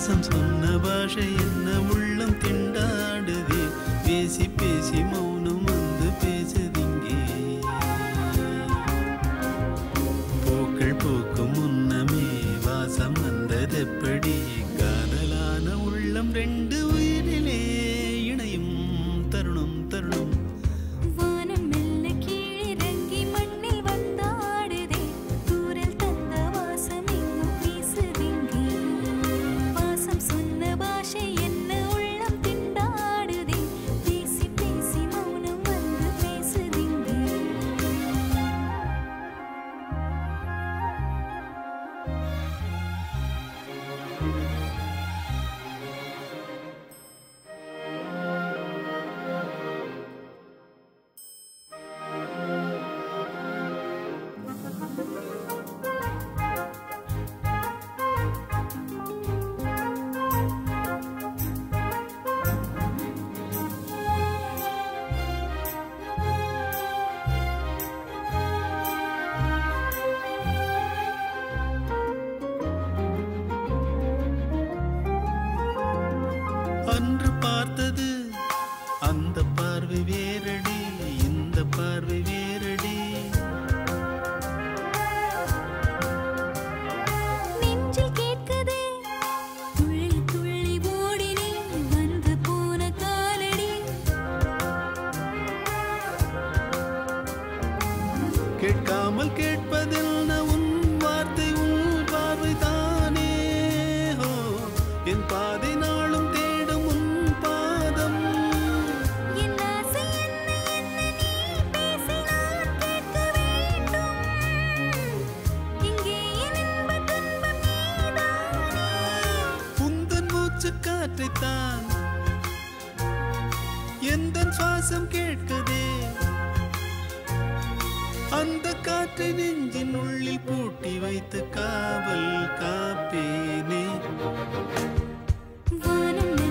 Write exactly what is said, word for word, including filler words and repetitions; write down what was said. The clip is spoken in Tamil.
வாசம் சொன்ன பாஷை என்ன உள்ளம் திண்டாடுதே பேசி பேசி மௌனம் வந்து பேசுதிங்கே பூக்கள் பூக்கும் முன்னமே வாசம் வந்ததெப்படி காதலான உள்ளம் ரெண்டு உயிரிலே இணையும் தருணம் தருணம் அன்று பார்த்தது அந்த பார்வை வேறடி இந்த பார்வை வேறடி நெஞ்சில் கேட்குதே துள்ளி துள்ளி ஓடினே வந்து போன காலடி கேட்காமல் கேட்பதில் உன் வார்த்தை உன் பார்வை தானே ஹோ என் பாதை நாளும் காற்றைத்தான் எந்த சுவாசம் கேட்குதே அந்த காற்றை நெஞ்சின் உள்ளில் பூட்டி வைத்து காவல் காப்பேனே வானம்